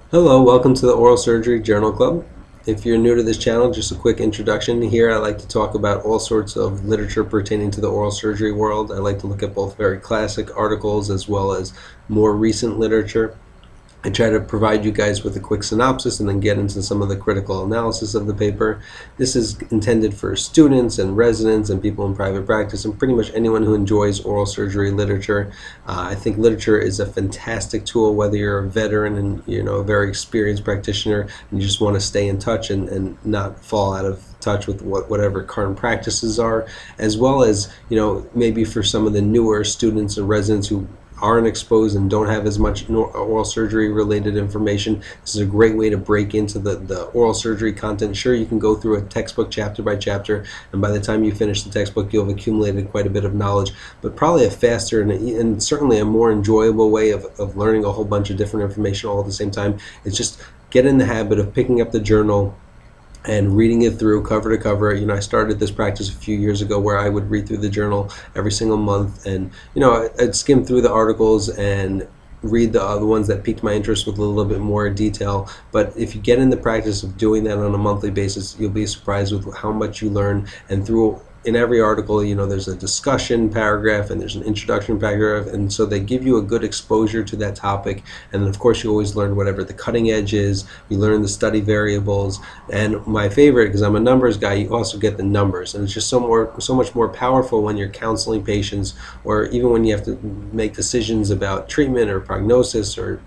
Hello, welcome to the Oral Surgery Journal Club. If you're new to this channel, just a quick introduction. Here I like to talk about all sorts of literature pertaining to the oral surgery world. I like to look at both very classic articles as well as more recent literature. I try to provide you guys with a quick synopsis and then get into some of the critical analysis of the paper. This is intended for students and residents and people in private practice and pretty much anyone who enjoys oral surgery literature. I think literature is a fantastic tool, whether you're a veteran and a very experienced practitioner and you just want to stay in touch and not fall out of touch with whatever current practices are, as well as maybe for some of the newer students and residents who aren't exposed and don't have as much oral surgery related information. This is a great way to break into the oral surgery content. Sure, you can go through a textbook chapter by chapter, and by the time you finish the textbook you'll have accumulated quite a bit of knowledge, but probably a faster and certainly a more enjoyable way of learning a whole bunch of different information all at the same time is just get in the habit of picking up the journal and reading it through cover to cover. I started this practice a few years ago where I would read through the journal every single month, and I'd skim through the articles and read the ones that piqued my interest with a little bit more detail. But if you get in the practice of doing that on a monthly basis, you'll be surprised with how much you learn. And in every article, there's a discussion paragraph and there's an introduction paragraph, and so they give you a good exposure to that topic. And then of course you always learn whatever the cutting edge is. You learn the study variables, and my favorite, because I'm a numbers guy, you also get the numbers, and it's just so much more powerful when you're counseling patients, or even when you have to make decisions about treatment or prognosis or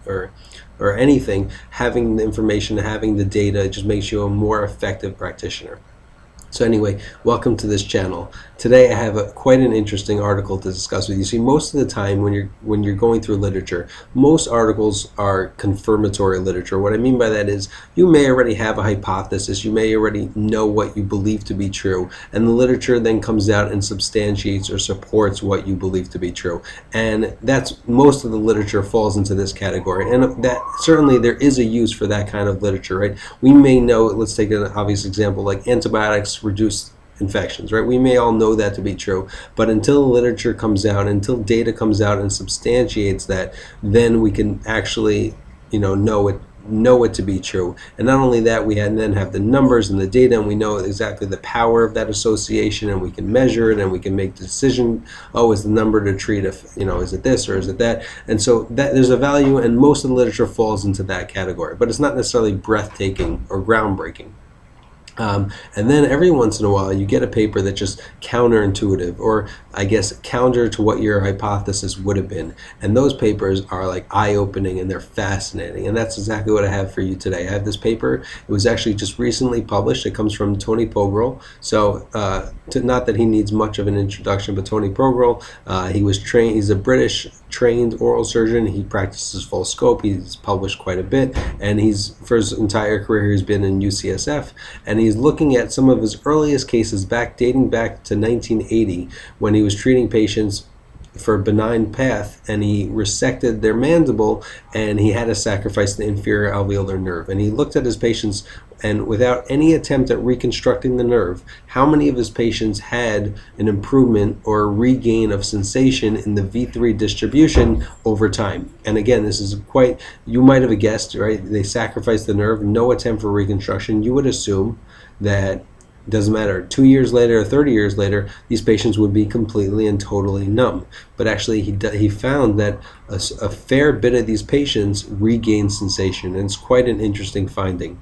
anything. Having the information, having the data, just makes you a more effective practitioner. So anyway, welcome to this channel. Today I have quite an interesting article to discuss with you. See, most of the time when you're going through literature, most articles are confirmatory literature. What I mean by that is you may already have a hypothesis, you may already know what you believe to be true, and the literature then comes out and substantiates or supports what you believe to be true. And that's most of the literature falls into this category. And that certainly there is a use for that kind of literature, right? We may know, let's take an obvious example like antibiotics reduce infections, right? We may all know that to be true, but until the literature comes out, until data comes out and substantiates that, then we can actually know it to be true. And not only that, we then have the numbers and the data, and we know exactly the power of that association, and we can measure it and we can make the decision, oh, is the number to treat, if is it this or is it that? And so that there's a value, and most of the literature falls into that category, but it's not necessarily breathtaking or groundbreaking. And then every once in a while you get a paper that's just counterintuitive, or I guess counter to what your hypothesis would have been. And those papers are like eye-opening and they're fascinating. And that's exactly what I have for you today. I have this paper. It was actually just recently published. It comes from Tony Pogorel. So not that he needs much of an introduction, but Tony Pogorel, he was trained. He's a British trained oral surgeon. He practices full scope. He's published quite a bit, and for his entire career he's been in UCSF, and he's looking at some of his earliest cases dating back to 1980 when he was treating patients for benign path, and he resected their mandible and he had to sacrifice the inferior alveolar nerve. And he looked at his patients, and without any attempt at reconstructing the nerve, how many of his patients had an improvement or a regain of sensation in the V3 distribution over time. And again, this is quite, you might have guessed, right? They sacrificed the nerve, no attempt for reconstruction. You would assume that doesn't matter, 2 years later or 30 years later, these patients would be completely and totally numb. But actually he found that a fair bit of these patients regain sensation, and it's quite an interesting finding.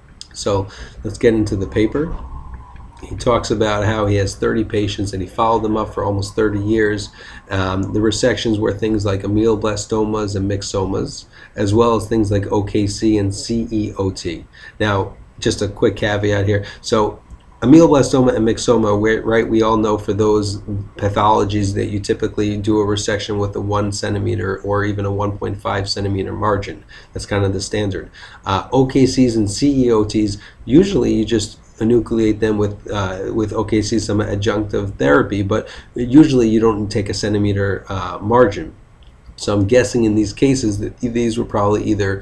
So let's get into the paper. He talks about how he has 30 patients and he followed them up for almost 30 years. The resections were things like amealoblastomas and myxomas, as well as things like OKC and CEOT. Now, just a quick caveat here. So amealoblastoma and myxoma, right, we all know for those pathologies that you typically do a resection with a 1 centimeter or even a 1.5 centimeter margin. That's kind of the standard. OKCs and CEOTs, usually you just enucleate them with OKC, some adjunctive therapy, but usually you don't take a centimeter margin. So I'm guessing in these cases that these were probably either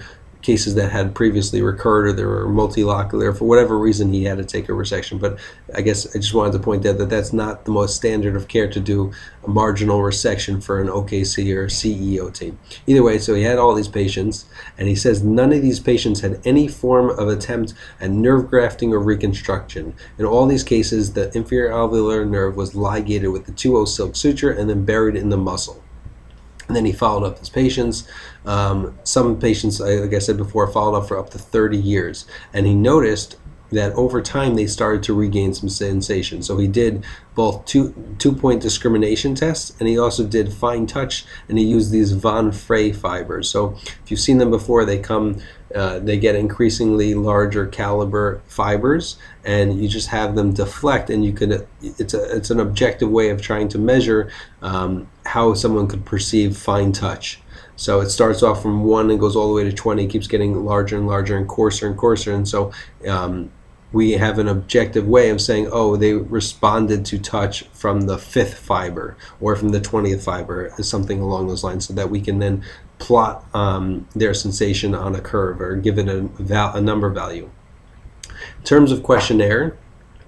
cases that had previously recurred, or they were multilocular. For whatever reason, he had to take a resection. But I guess I just wanted to point out that that's not the most standard of care to do a marginal resection for an OKC or CEOT. Either way, so he had all these patients, and he says none of these patients had any form of attempt at nerve grafting or reconstruction. In all these cases, the inferior alveolar nerve was ligated with the 2-0 silk suture and then buried in the muscle. And then he followed up his patients. Some patients, like I said before, followed up for up to 30 years. And he noticed that over time they started to regain some sensation. So he did both two-point discrimination tests, and he also did fine touch, and he used these Von Frey fibers. So if you've seen them before, they get increasingly larger caliber fibers, and you just have them deflect, and you could it's an objective way of trying to measure how someone could perceive fine touch. So it starts off from 1 and goes all the way to 20, keeps getting larger and larger and coarser, and so we have an objective way of saying, oh, they responded to touch from the 5th fiber or from the 20th fiber, something along those lines, so that we can then plot their sensation on a curve or give it a number value. In terms of questionnaire,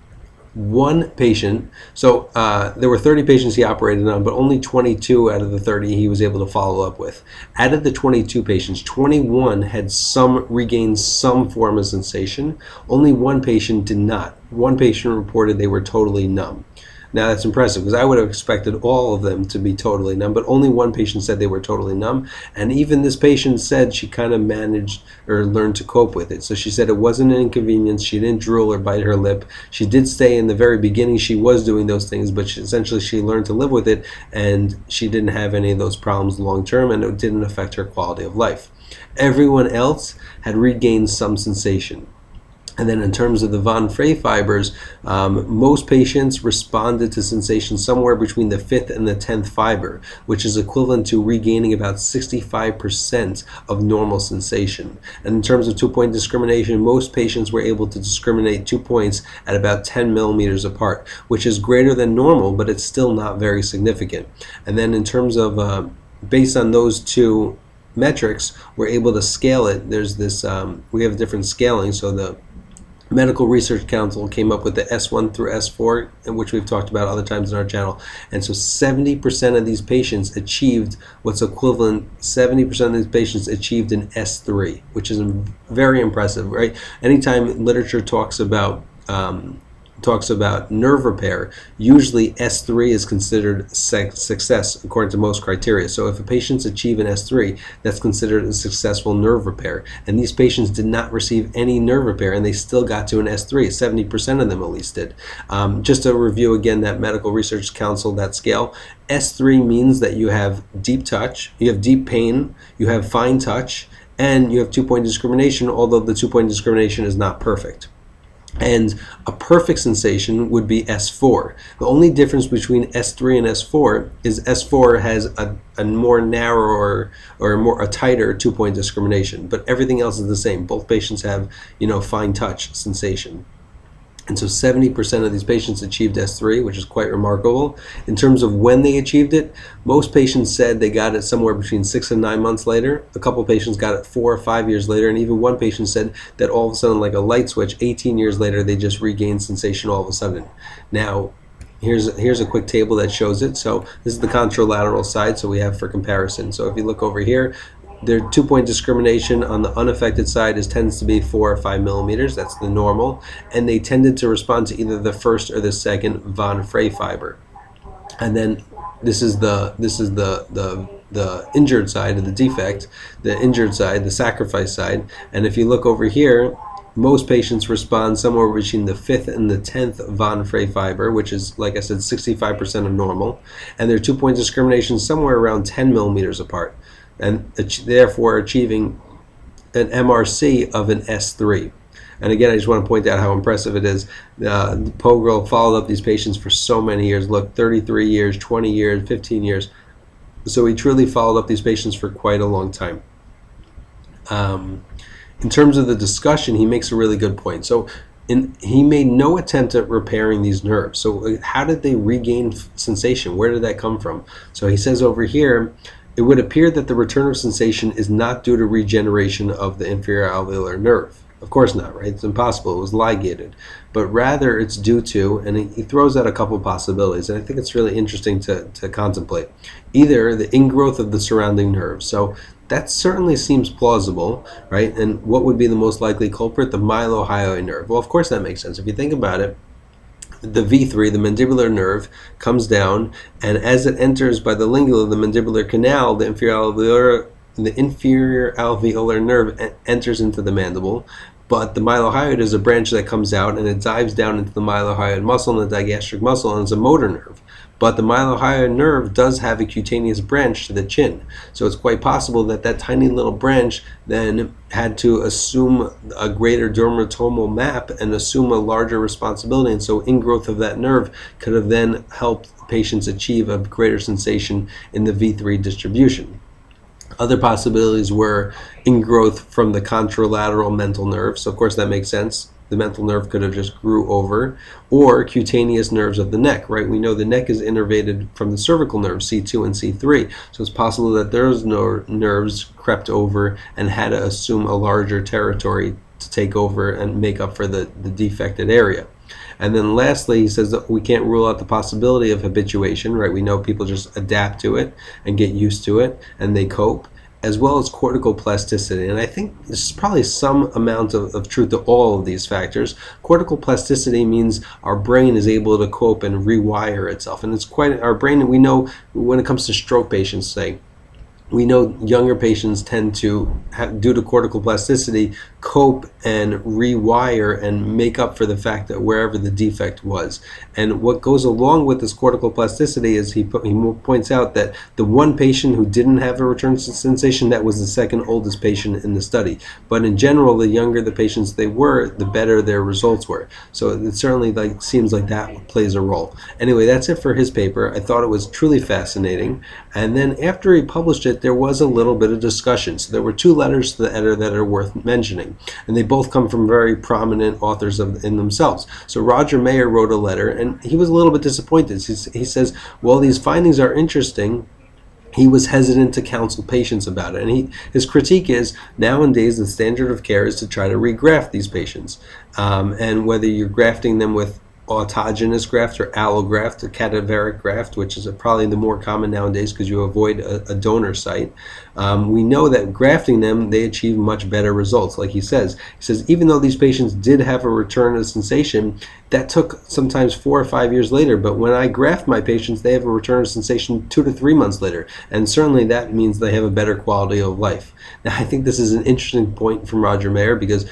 one patient, so there were 30 patients he operated on, but only 22 out of the 30 he was able to follow up with. Out of the 22 patients, 21 had regained some form of sensation. Only one patient did not. One patient reported they were totally numb. Now that's impressive, because I would have expected all of them to be totally numb, but only one patient said they were totally numb. And even this patient said she kind of managed or learned to cope with it. So she said it wasn't an inconvenience. She didn't drool or bite her lip. She did say in the very beginning she was doing those things, but essentially she learned to live with it, and she didn't have any of those problems long term, and it didn't affect her quality of life. Everyone else had regained some sensation. And then in terms of the Von Frey fibers, most patients responded to sensation somewhere between the 5th and the 10th fiber, which is equivalent to regaining about 65% of normal sensation. And in terms of 2-point discrimination, most patients were able to discriminate 2 points at about 10 millimeters apart, which is greater than normal, but it's still not very significant. And then in terms of, based on those two metrics, we're able to scale it. There's this, we have different scaling, so the Medical Research Council came up with the S1 through S4, which we've talked about other times in our channel. And so 70% of these patients achieved what's equivalent, 70% of these patients achieved an S3, which is very impressive, right? Anytime literature talks about nerve repair, usually S3 is considered success according to most criteria. So if a patient's achieve an S3, that's considered a successful nerve repair. And these patients did not receive any nerve repair, and they still got to an S3. 70% of them at least did. Just to review again that Medical Research Council, that scale, S3 means that you have deep touch, you have deep pain, you have fine touch, and you have 2-point discrimination, although the 2-point discrimination is not perfect. And a perfect sensation would be S4. The only difference between S3 and S4 is S4 has a more narrow or a tighter 2-point discrimination, but everything else is the same. Both patients have, fine touch sensation. And so 70% of these patients achieved S3, which is quite remarkable. In terms of when they achieved it, most patients said they got it somewhere between 6 and 9 months later. A couple of patients got it 4 or 5 years later, and even one patient said that all of a sudden, like a light switch, 18 years later, they just regained sensation all of a sudden. Now, here's a quick table that shows it. So this is the contralateral side, so we have for comparison. So if you look over here, their 2-point discrimination on the unaffected side tends to be 4 or 5 millimeters. That's the normal, and they tended to respond to either the first or the second Von Frey fiber. And then this is the injured side of the defect, the injured side, the sacrifice side. And if you look over here, most patients respond somewhere between the 5th and the 10th Von Frey fiber, which is, like I said, 65% of normal, and their 2-point discrimination somewhere around 10 millimeters apart, and therefore achieving an MRC of an S3. And again, I just want to point out how impressive it is. Pogrel followed up these patients for so many years. Look, 33 years, 20 years, 15 years. So he truly followed up these patients for quite a long time. In terms of the discussion, he makes a really good point. So he made no attempt at repairing these nerves. So how did they regain sensation? Where did that come from? So he says over here, It would appear that the return of sensation is not due to regeneration of the inferior alveolar nerve. Of course not, right? It's impossible. It was ligated. But rather it's due to, and he throws out a couple possibilities, and I think it's really interesting to contemplate. Either the ingrowth of the surrounding nerves. So that certainly seems plausible, right? And what would be the most likely culprit? The mylohyoid nerve. Well, of course that makes sense. If you think about it, the V3, the mandibular nerve, comes down, and as it enters by the lingula, the mandibular canal, the inferior alveolar nerve enters into the mandible. But the mylohyoid is a branch that comes out and it dives down into the mylohyoid muscle and the digastric muscle, and it's a motor nerve. But the mylohyoid nerve does have a cutaneous branch to the chin. So it's quite possible that that tiny little branch then had to assume a greater dermatomal map and assume a larger responsibility. And so ingrowth of that nerve could have then helped patients achieve a greater sensation in the V3 distribution. Other possibilities were ingrowth from the contralateral mental nerve. So of course that makes sense. The mental nerve could have just grew over, or cutaneous nerves of the neck, right? We know the neck is innervated from the cervical nerves, C2 and C3, so it's possible that those nerves crept over and had to assume a larger territory to take over and make up for the defected area. And then lastly, he says that we can't rule out the possibility of habituation, right? We know people just adapt to it and get used to it and they cope, as well as cortical plasticity. And I think there's probably some amount of truth to all of these factors. Cortical plasticity means our brain is able to cope and rewire itself. And it's quite, our brain, we know when it comes to stroke patients, say, we know younger patients tend to, due to cortical plasticity, cope and rewire and make up for the fact that wherever the defect was. And what goes along with this cortical plasticity is he points out that the one patient who didn't have a return sensation, that was the second oldest patient in the study. But in general, the younger the patients they were, the better their results were. So it certainly seems like that plays a role. Anyway, that's it for his paper. I thought it was truly fascinating. And then after he published it, there was a little bit of discussion. So there were two letters to the editor that are worth mentioning, and they both come from very prominent authors in themselves. So Roger Mayer wrote a letter, and he was a little bit disappointed. He says, well, these findings are interesting. He was hesitant to counsel patients about it. And his critique is, nowadays the standard of care is to try to regraft these patients. And whether you're grafting them with autogenous graft or allograft or cadaveric graft, which is probably the more common nowadays because you avoid a donor site. We know that grafting them, they achieve much better results. Like he says, even though these patients did have a return of sensation, that took sometimes 4 or 5 years later. But when I graft my patients, they have a return of sensation 2 to 3 months later. And certainly that means they have a better quality of life. Now, I think this is an interesting point from Roger Mayer because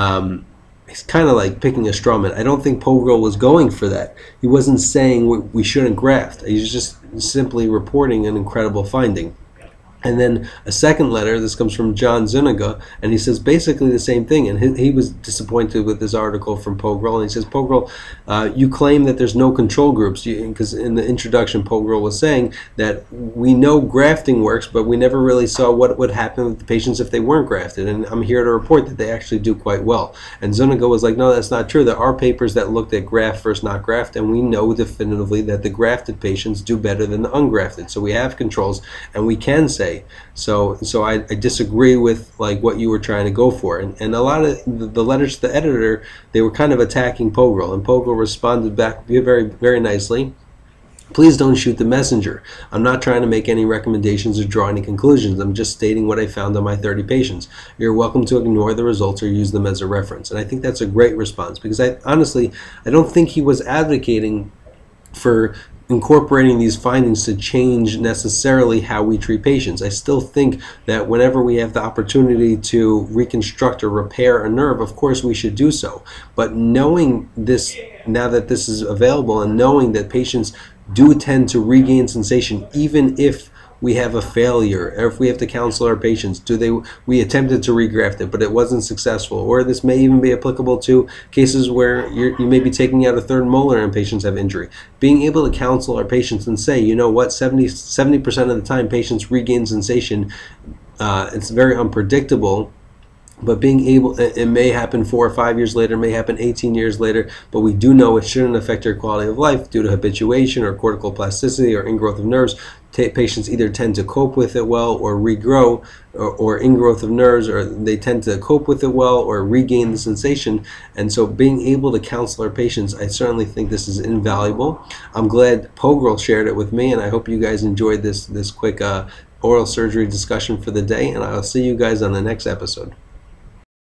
he's kind of like picking a straw man. I don't think Pogrel was going for that. He wasn't saying we shouldn't graft. He's just simply reporting an incredible finding. And then a second letter, this comes from John Zuniga, and he says basically the same thing. And he was disappointed with this article from Pogrel. And he says, Pogrel, you claim that there's no control groups, because in the introduction, Pogrel was saying that we know grafting works, but we never really saw what would happen with the patients if they weren't grafted. And I'm here to report that they actually do quite well. And Zuniga was like, no, that's not true. There are papers that looked at graft versus not graft, and we know definitively that the grafted patients do better than the ungrafted. So we have controls, and we can say. So I disagree with like what you were trying to go for, and a lot of the letters to the editor, they were kind of attacking Pogrel, and Pogrel responded back very, very nicely. Please don't shoot the messenger. I'm not trying to make any recommendations or draw any conclusions. I'm just stating what I found on my 30 patients. You're welcome to ignore the results or use them as a reference. And I think that's a great response, because honestly, I don't think he was advocating for incorporating these findings to change necessarily how we treat patients. I still think that whenever we have the opportunity to reconstruct or repair a nerve, of course we should do so. But knowing this, now that this is available, and knowing that patients do tend to regain sensation even if we have a failure, or if we have to counsel our patients, we attempted to regraft it but it wasn't successful, or this may even be applicable to cases where you may be taking out a third molar and patients have injury. Being able to counsel our patients and say, you know what, 70% of the time patients regain sensation. It's very unpredictable, But being able, it may happen 4 or 5 years later, may happen 18 years later, but we do know it shouldn't affect your quality of life due to habituation or cortical plasticity or ingrowth of nerves. Patients either tend to cope with it well or regrow, or ingrowth of nerves, or they tend to cope with it well or regain the sensation. And so being able to counsel our patients, I certainly think this is invaluable. I'm glad Pogrel shared it with me, and I hope you guys enjoyed this quick oral surgery discussion for the day, and I'll see you guys on the next episode.